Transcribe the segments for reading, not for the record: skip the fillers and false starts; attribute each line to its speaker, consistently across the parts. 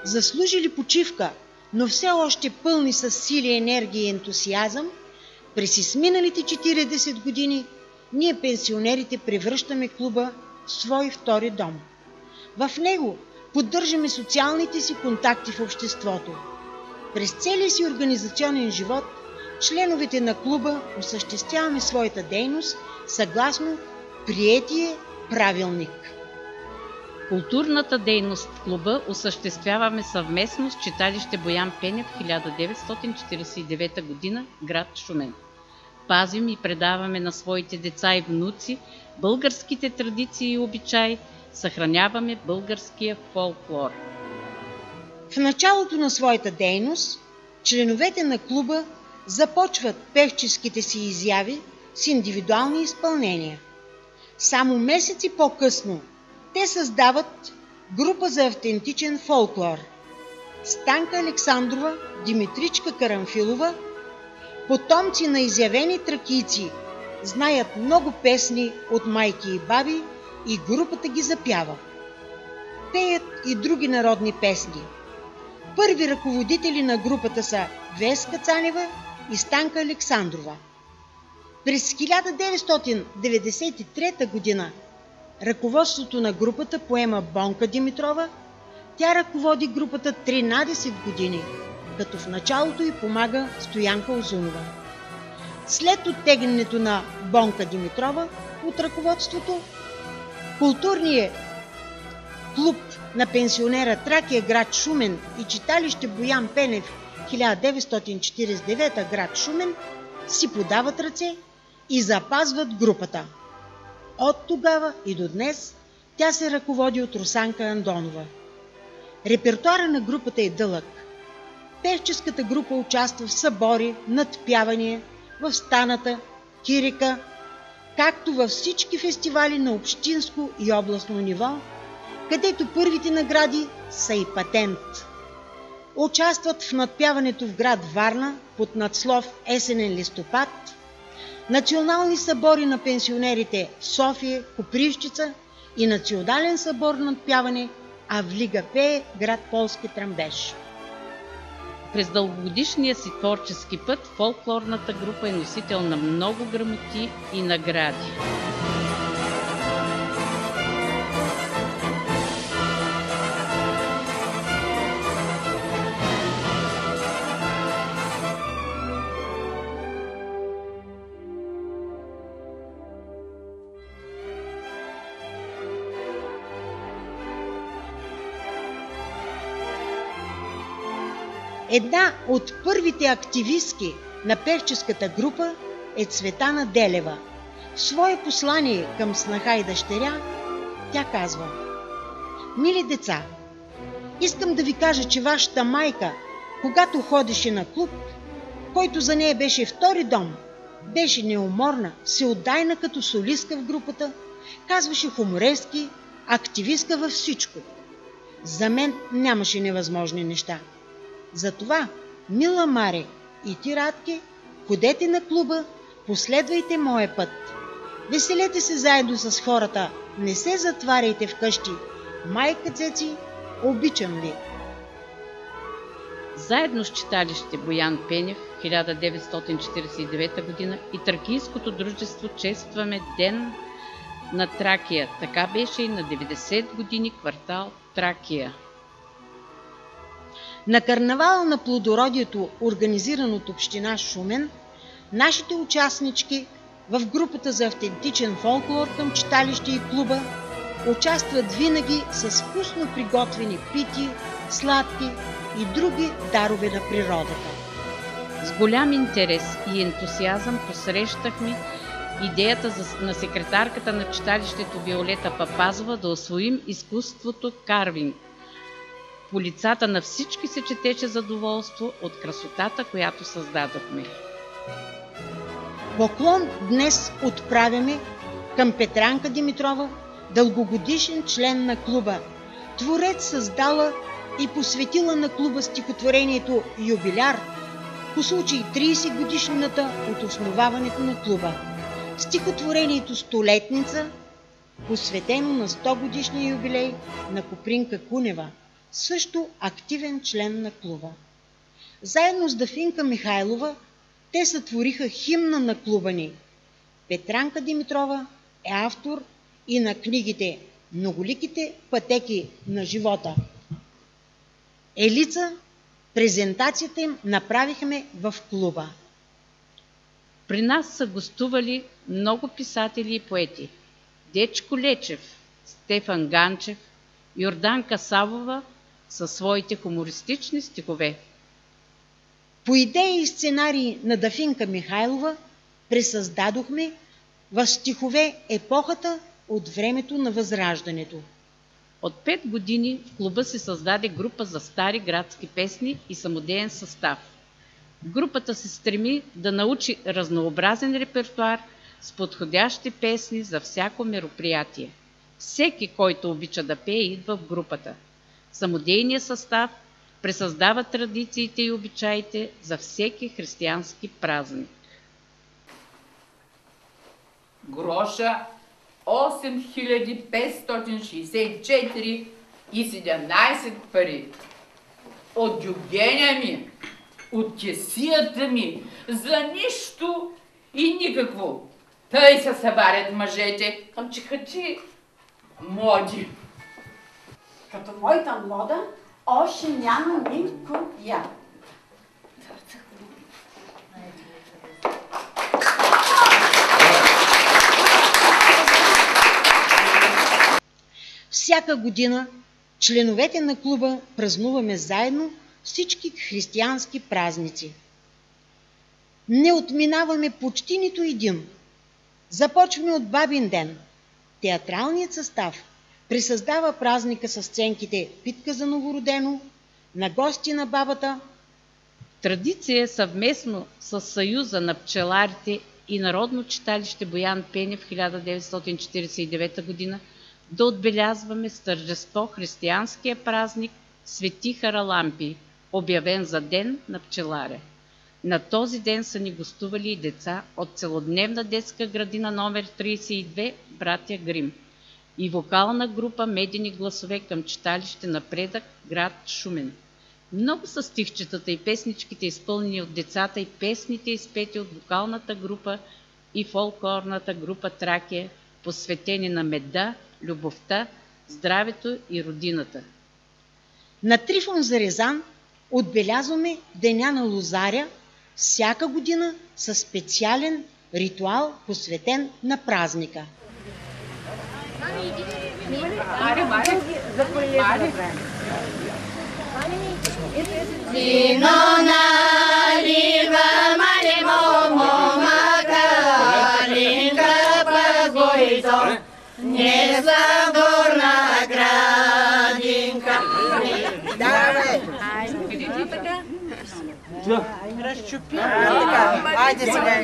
Speaker 1: заслужили почивка, но все още пълни с сили, енергия и ентусиазъм, през изминалите 40 години ние пенсионерите превръщаме клуба в свой втори дом. В него поддържаме социалните си контакти в обществото. През целия си организационен живот членовете на клуба осъществяваме своята дейност съгласно приетия правилник.
Speaker 2: Културната дейност в клуба осъществяваме съвместно с читалище Боян Пенев 1949 г. град Шумен. Пазим и предаваме на своите деца и внуци българските традиции и обичаи, съхраняваме българския фолклор.
Speaker 1: В началото на своята дейност членовете на клуба започват певческите си изяви с индивидуални изпълнения. Само месеци по-късно те създават група за автентичен фолклор. Станка Александрова, Димитричка Карамфилова, потомци на изявени тракийци, знаят много песни от майки и баби и групата ги запява. Пеят и други народни песни. Първи ръководители на групата са Веска Цанева и Станка Александрова. През 1993 година ръководството на групата поема Бонка Димитрова. Тя ръководи групата 13 години, като в началото й помага Стоянка Озунова. След оттеглянето на Бонка Димитрова от ръководството, културният клуб на пенсионера Тракия град Шумен и читалище Боян Пенев 1949 град Шумен си подават ръце и запазват групата. От тогава и до днес тя се ръководи от Русанка Андонова. Репертуара на групата е дълъг. Певческата група участва в събори, надпявания, в станата, кирика, както във всички фестивали на общинско и областно ниво, където първите награди са и патент. Участват в надпяването в град Варна под надслов Есенен листопад, национални събори на пенсионерите в София, Копривщица и национален събор на надпяване Авлига пее град Полски Тръмбеш.
Speaker 2: През дългогодишния си творчески път фолклорната група е носител на много грамоти и награди.
Speaker 1: Една от първите активистки на певческата група е Цветана Делева. В свое послание към снаха и дъщеря тя казва: „Мили деца, искам да ви кажа, че вашата майка, когато ходеше на клуб, който за нея беше втори дом, беше неуморна, всеотдайна като солистка в групата, казваше хуморески, активистка във всичко. За мен нямаше невъзможни неща. Затова, мила Маре и ти, Радке, ходете на клуба, последвайте моя път. Веселете се заедно с хората, не се затваряйте вкъщи. Майка Цеци, обичам ви!“
Speaker 2: Заедно с читалище Боян Пенев 1949 г. и Тракийското дружество честваме Ден на Тракия. Така беше и на 90 години квартал Тракия.
Speaker 1: На карнавала на плодородието, организиран от община Шумен, нашите участнички в групата за автентичен фолклор към читалище и клуба участват винаги с вкусно приготвени пити, сладки и други дарове на природата.
Speaker 2: С голям интерес и ентусиазъм посрещахме идеята на секретарката на читалището Виолета Папазова да усвоим изкуството карвинг. По лицата на всички се четеше задоволство от красотата, която създадохме.
Speaker 1: Поклон днес отправяме към Петранка Димитрова, дългогодишен член на клуба, творец създала и посветила на клуба стихотворението „Юбиляр“ по случай 30 годишнината от основаването на клуба. Стихотворението „Столетница“, посветено на 100 годишния юбилей на Копринка Кунева, също активен член на клуба. Заедно с Дафинка Михайлова те сътвориха химна на клуба ни. Петранка Димитрова е автор и на книгите "Многоликите пътеки на живота". Елица презентацията им направихме в клуба.
Speaker 2: При нас са гостували много писатели и поети. Дечко Лечев, Стефан Ганчев, Йорданка Савова със своите хумористични стихове.
Speaker 1: По идеи и сценарии на Дафинка Михайлова пресъздадохме в стихове епохата от времето на Възраждането.
Speaker 2: От 5 години в клуба се създаде група за стари градски песни и самодеен състав. Групата се стреми да научи разнообразен репертуар с подходящи песни за всяко мероприятие. Всеки, който обича да пее, идва в групата. Самодейният състав пресъздава традициите и обичаите за всеки християнски празник.
Speaker 3: Гроша 8564,17 пари. От дюбеня ми, от кесията ми, за нищо и никакво. Тъй се събарят мъжете към чихачи моди.
Speaker 4: Като моята мода, още няма никоя.
Speaker 1: Всяка година членовете на клуба празнуваме заедно всички християнски празници. Не отминаваме почти нито един. Започваме от Бабин ден. Театралният състав пресъздава празника с сценките "Питка за новородено", "На гости на бабата".
Speaker 2: Традиция е съвместно с Съюза на пчеларите и Народно читалище Боян Пенев в 1949 г. да отбелязваме с тържество християнския празник Свети Харалампий, обявен за ден на пчеларя. На този ден са ни гостували и деца от целодневна детска градина номер 32 братя Грим и вокална група "Медени гласове" към читалище Напредък, град Шумен. Много са стихчетата и песничките, изпълнени от децата, и песните, изпети от вокалната група и фолклорната група Тракия, посветени на меда, любовта, здравето и родината.
Speaker 1: На Трифон Зарезан отбелязваме Деня на Лозаря всяка година със специален ритуал, посветен на празника.
Speaker 5: Не съм горна градинка. Давай. Разчупи. Айде сега.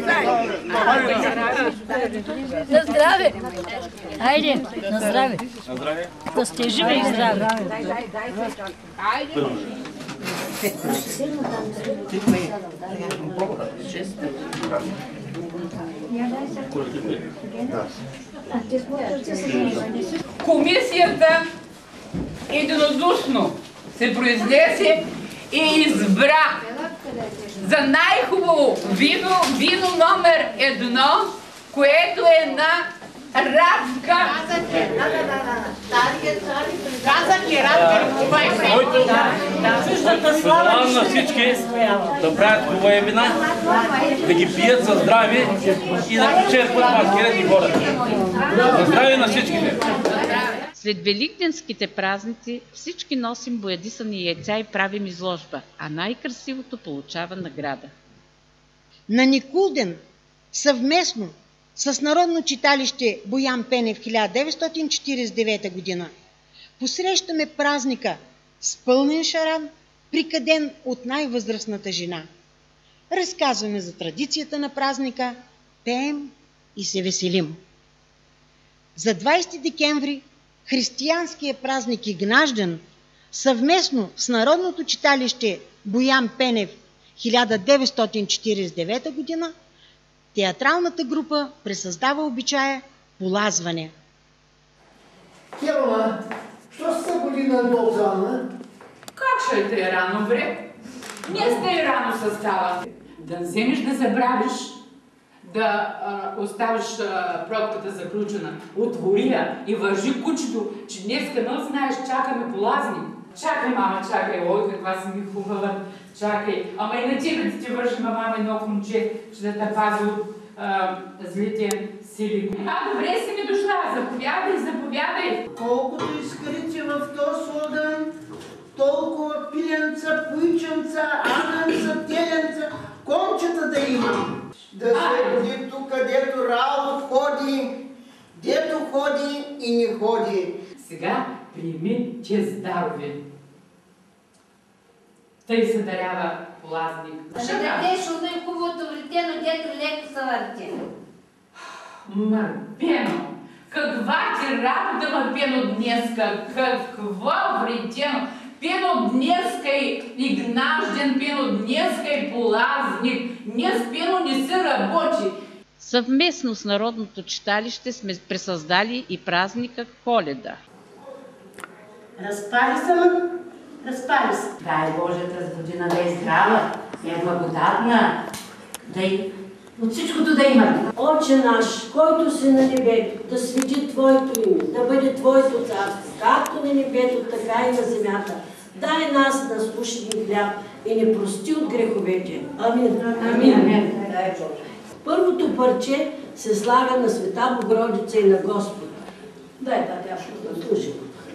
Speaker 6: На здраве. Айде, на здраве.
Speaker 7: На здраве.
Speaker 6: Да сте живи и здрави.
Speaker 3: Айде. Комисията единодушно се произнесе и избра за най-хубаво вино номер 1, което е на Радка.
Speaker 7: Пожелавам на всички да правят хубави вина, да ги пият за здраве и да почерпват маскирани хората. За здраве на всичките!
Speaker 2: След великденските празници всички носим боядисани яйца и правим изложба, а най-красивото получава награда.
Speaker 1: На Никулден съвместно с Народно читалище Боян Пенев в 1949 г. посрещаме празника с пълнен шаран, прикаден от най-възрастната жена. Разказваме за традицията на празника, пеем и се веселим. За 20 декември християнския празник Игнажден съвместно с Народното читалище Боян Пенев 1949 г. театралната група пресъздава обичая полазване.
Speaker 8: Херона, що са година до Озана?
Speaker 3: че е рано време. Ние сте рано състава. Да вземеш да забравиш, да оставиш пробката заключена. Отвори я и вържи кучето, че днеска но знаеш, чакаме полазни. Чакай, мама, чакай, ой, каква си ми хубава, чакай. Ама и на тебе да ти върши, мама, едно момче, че да те пази от злите сили. Добре си ми дошла, заповядай, заповядай.
Speaker 5: Колкото искрите в този огън, толкова пиленца, пуйченца, агънца, теленца, кончета да имам. Да се роди тук, дето Рао ходи, дето ходи и не ходи.
Speaker 3: Сега приеми те здрави. Тъй се дарява полазник.
Speaker 8: Да не дадеш от най-хубавото вретено, дето леко са върте.
Speaker 3: Марпено! Каква ти работа, Марпено, днеска? Какво вретено? Пено днеска и гнажден, пено днеска и полазник. Днес пено не се работи.
Speaker 2: Съвместно с Народното читалище сме пресъздали и празника Коледа.
Speaker 4: Разпали съм, разпали се.
Speaker 9: Дай Боже тази година да е здрава, да е благодатна, да и от всичкото да има.
Speaker 10: Отче наш, който си на небето, да свети Твоето име, да бъде Твоето царство, както на небето, така и на земята. Дай нас насущен хляб и не прости от греховете. Амин.
Speaker 9: Амин.
Speaker 10: Дай Боже. Първото парче се слага на Света Богородица и на Господ. Дай тя ще служи.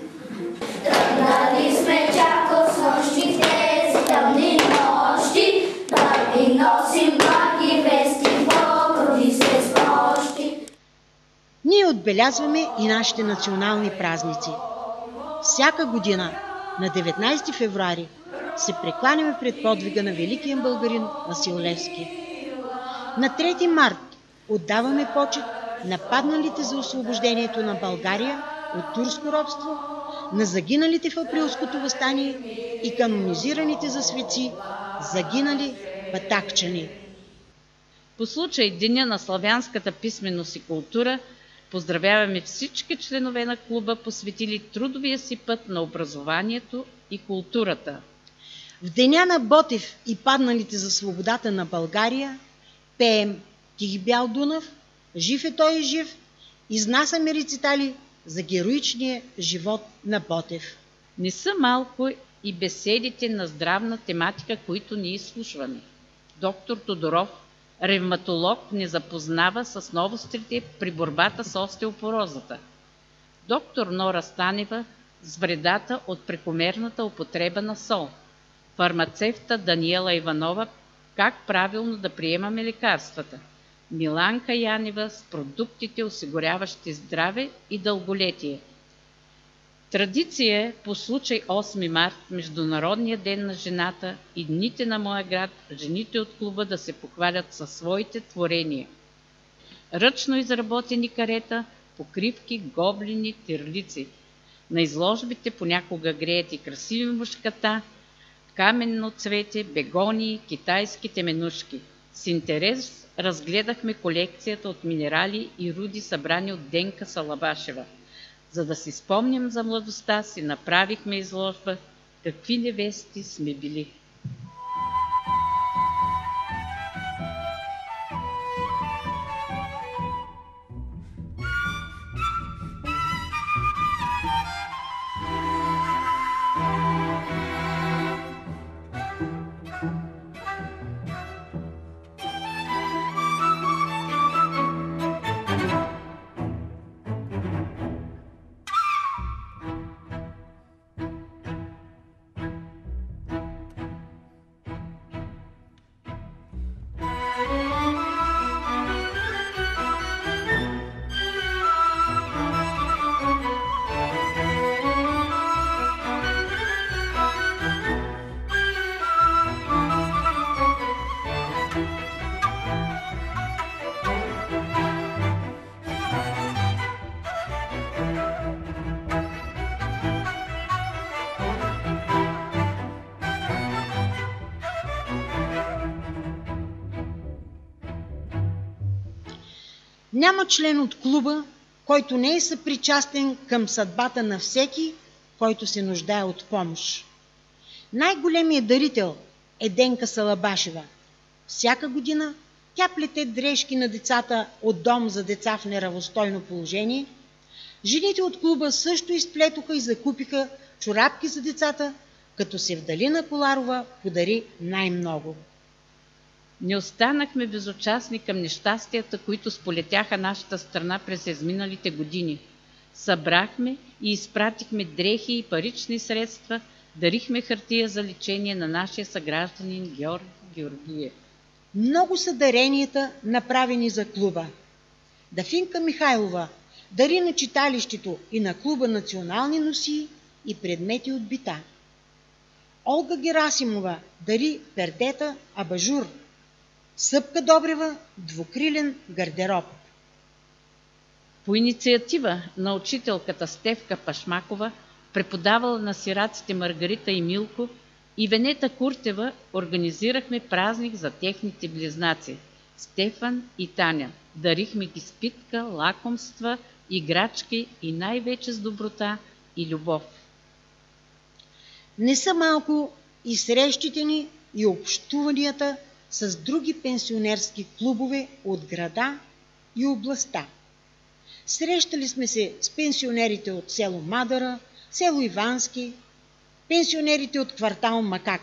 Speaker 8: Тръгнали сме чако с нощи, тези тъмни нощи, да ви носим благи вести, покрови се с нощи.
Speaker 1: Ние отбелязваме и нашите национални празници. Всяка година на 19 февруари се прекланяме пред подвига на великия българин Васил Левски. На 3 март отдаваме почет на падналите за освобождението на България от турско робство, на загиналите в априлското въстание и канонизираните за светци загинали батакчани.
Speaker 2: По случай Деня на славянската писменост и култура поздравяваме всички членове на клуба, посветили трудовия си път на образованието и културата.
Speaker 1: В Деня на Ботев и падналите за свободата на България пеем Тих бял Дунав, Жив е той и жив, изнасяме рецитали за героичния живот на Ботев.
Speaker 2: Не са малко и беседите на здравна тематика, които ни изслушваме. Доктор Тодоров, ревматолог, ни запознава с новостите при борбата с остеопорозата. Доктор Нора Станева с вредата от прекомерната употреба на сол. Фармацевта Даниела Иванова как правилно да приемаме лекарствата. Миланка Янева с продуктите, осигуряващи здраве и дълголетие. Традиция е по случай 8 март, Международния ден на жената и дните на моя град, жените от клуба да се похвалят със своите творения. Ръчно изработени карета, покривки, гоблини, тирлици. На изложбите понякога греят и красиви мушката, каменно цвете, бегонии, китайски теменушки. С интерес разгледахме колекцията от минерали и руди, събрани от Денка Салабашева. За да си спомням за младостта си, направихме изложба «Какви невести сме били».
Speaker 1: Няма член от клуба, който не е съпричастен към съдбата на всеки, който се нуждае от помощ. Най-големият дарител е Денка Салабашева. Всяка година тя плете дрежки на децата от дом за деца в неравностойно положение. Жените от клуба също изплетоха и закупиха чорапки за децата, като Севдалина Коларова подари най-много.
Speaker 2: Не останахме безучастни към нещастията, които сполетяха нашата страна през изминалите години. Събрахме и изпратихме дрехи и парични средства, дарихме хартия за лечение на нашия съгражданин Георги Георгиев.
Speaker 1: Много са даренията, направени за клуба. Дафинка Михайлова дари на читалището и на клуба национални носии и предмети от бита. Олга Герасимова дари пердета, абажур. Съпка Добрева – двукрилен гардероб.
Speaker 2: По инициатива на учителката Стефка Пашмакова, преподавала на сираците Маргарита и Милко, и Венета Куртева организирахме празник за техните близнаци – Стефан и Таня. Дарихме ги спитка, лакомства, играчки и най-вече с доброта и любов.
Speaker 1: Не са малко и срещите ни и общуванията с други пенсионерски клубове от града и областта. Срещали сме се с пенсионерите от село Мадара, село Ивански, пенсионерите от квартал Макак.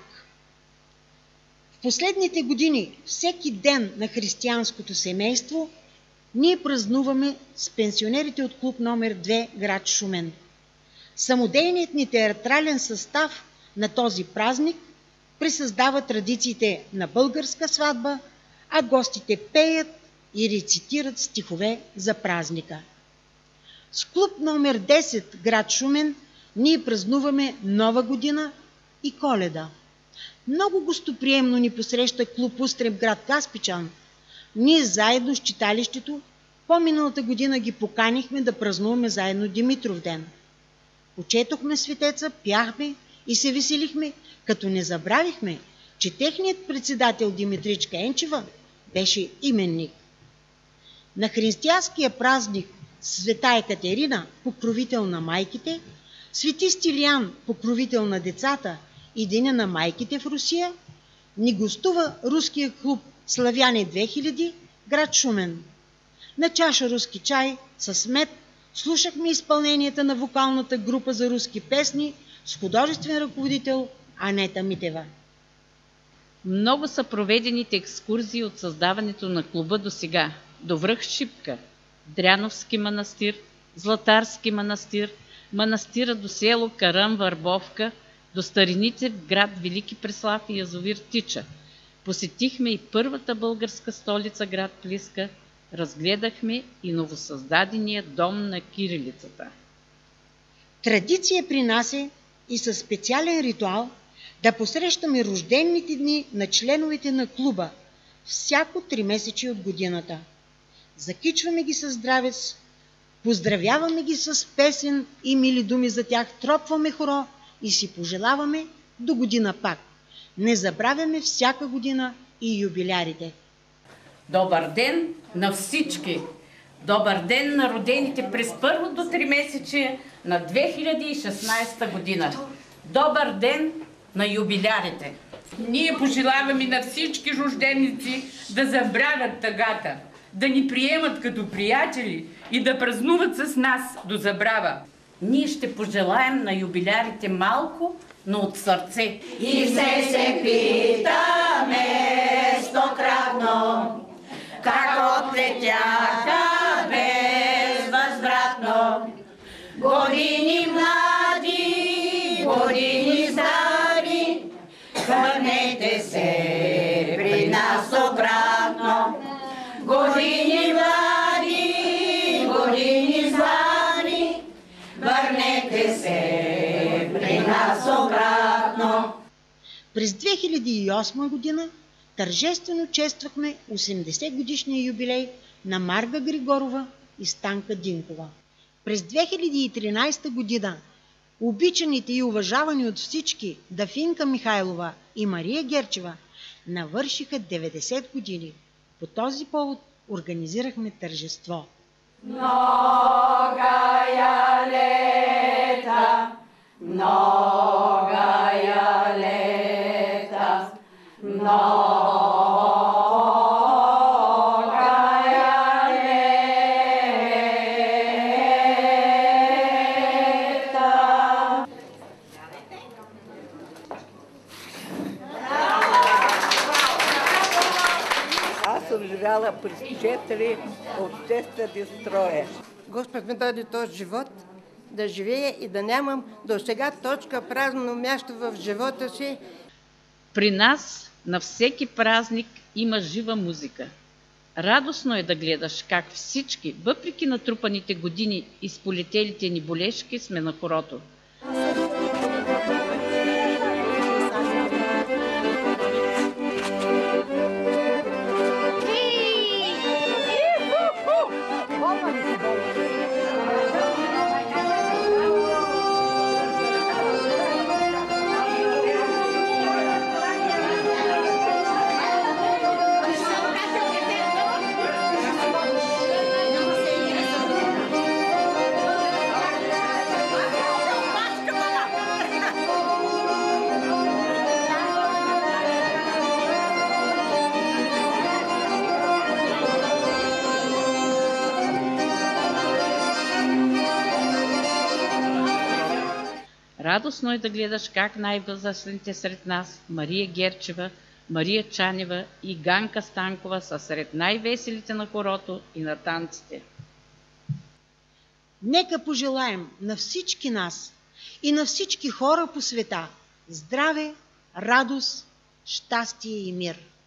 Speaker 1: В последните години, всеки ден на християнското семейство, ние празнуваме с пенсионерите от клуб номер 2, град Шумен. Самодейният ни театрален състав на този празник пресъздава традициите на българска сватба, а гостите пеят и рецитират стихове за празника. С клуб номер 10, град Шумен, ние празнуваме Нова година и Коледа. Много гостоприемно ни посреща клуб Устрем, град Каспичан. Ние заедно с читалището по-миналата година ги поканихме да празнуваме заедно Димитров ден. Почетохме светеца, пяхме и се веселихме, като не забравихме, че техният председател Димитричка Енчева беше именник. На християнския празник Света Екатерина, покровител на майките, Свети Стилиян, покровител на децата и Деня на майките в Русия, ни гостува руския клуб Славяне 2000, град Шумен. На чаша руски чай с мед слушахме изпълненията на вокалната група за руски песни с художествен ръководител Анета Митева.
Speaker 2: Много са проведените екскурзии от създаването на клуба до сега. До връх Шипка, Дряновски манастир, Златарски манастир, манастира до село Карам Върбовка, до старините в град Велики Преслав и язовир Тича. Посетихме и първата българска столица, град Плиска, разгледахме и новосъздадения дом на кирилицата.
Speaker 1: Традиция при нас е и със специален ритуал да посрещаме рождените дни на членовете на клуба всяко 3 месече от годината. Закичваме ги със здравец, поздравяваме ги с песен и мили думи за тях, тропваме хоро и си пожелаваме до година пак. Не забравяме всяка година и юбилярите.
Speaker 3: Добър ден на всички! Добър ден на родените през първото 3 месече на 2016 година. Добър ден на юбилярите! Ние пожелаваме на всички рожденици да забравят тъгата, да ни приемат като приятели и да празнуват с нас до забрава. Ние ще пожелаем на юбилярите малко, но от сърце.
Speaker 8: И все се питаме стократно, как отлетяха безвъзвратно. Години млади, години стари, върнете се при нас обратно. Години млади, години злани, върнете се при нас обратно.
Speaker 1: През 2008 година тържествено чествахме 80 годишния юбилей на Марга Григорова и Станка Динкова. През 2013 година обичаните и уважавани от всички Дафинка Михайлова и Мария Герчева навършиха 90 години. По този повод организирахме тържество.
Speaker 8: Многая лета, многая лета.
Speaker 11: Аз съм живяла през 4 обществени строя.
Speaker 5: Господ ми даде този живот да живея и да нямам до сега точка празно място в живота си.
Speaker 2: При нас на всеки празник има жива музика. Радостно е да гледаш как всички, въпреки натрупаните години и сполетелите ни болешки, сме на хорото. Радостно е да гледаш как най-възрастните сред нас, Мария Герчева, Мария Чанева и Ганка Станкова са сред най-веселите на хорото и на танците.
Speaker 1: Нека пожелаем на всички нас и на всички хора по света здраве, радост, щастие и мир.